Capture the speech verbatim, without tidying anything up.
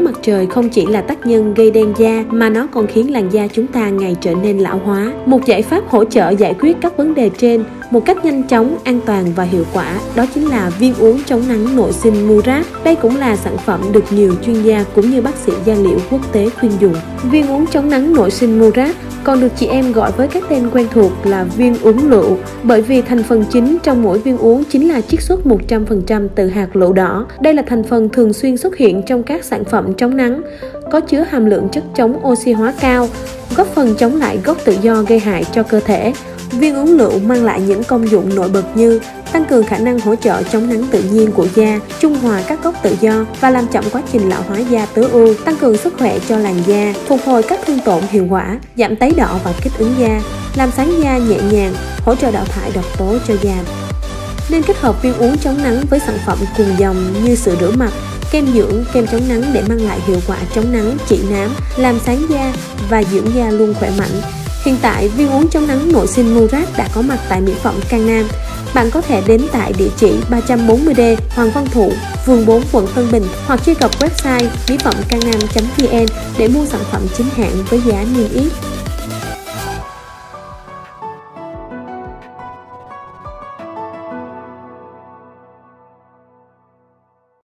mặt trời không chỉ là tác nhân gây đen da mà nó còn khiến làn da chúng ta ngày trở nên lão hóa. Một giải pháp hỗ trợ giải quyết các vấn đề trên một cách nhanh chóng, an toàn và hiệu quả đó chính là viên uống chống nắng nội sinh Murad. Đây cũng là sản phẩm được nhiều chuyên gia cũng như bác sĩ da liễu quốc tế khuyên dùng. Viên uống chống nắng nội sinh Murad còn được chị em gọi với cái tên quen thuộc là viên uống lựu, bởi vì thành phần chính trong mỗi viên uống chính là chiết xuất một trăm phần trăm từ hạt lựu đỏ. Đây là thành phần thường xuyên xuất hiện trong các sản phẩm chống nắng, có chứa hàm lượng chất chống oxy hóa cao, góp phần chống lại gốc tự do gây hại cho cơ thể. Viên uống lựu mang lại những công dụng nổi bật như tăng cường khả năng hỗ trợ chống nắng tự nhiên của da, trung hòa các gốc tự do và làm chậm quá trình lão hóa da tối ưu, tăng cường sức khỏe cho làn da, phục hồi các thương tổn hiệu quả, giảm tấy đỏ và kích ứng da, làm sáng da nhẹ nhàng, hỗ trợ đào thải độc tố cho da. Nên kết hợp viên uống chống nắng với sản phẩm cùng dòng như sữa rửa mặt, kem dưỡng, kem chống nắng để mang lại hiệu quả chống nắng, trị nám, làm sáng da và dưỡng da luôn khỏe mạnh. Hiện tại, viên uống chống nắng nội sinh Murad đã có mặt tại Mỹ phẩm Cang Nam. Bạn có thể đến tại địa chỉ ba trăm bốn mươi D Hoàng Văn Thụ, phường bốn, quận Tân Bình hoặc truy cập website mỹ phẩm cang nam chấm vn để mua sản phẩm chính hãng với giá niêm yết.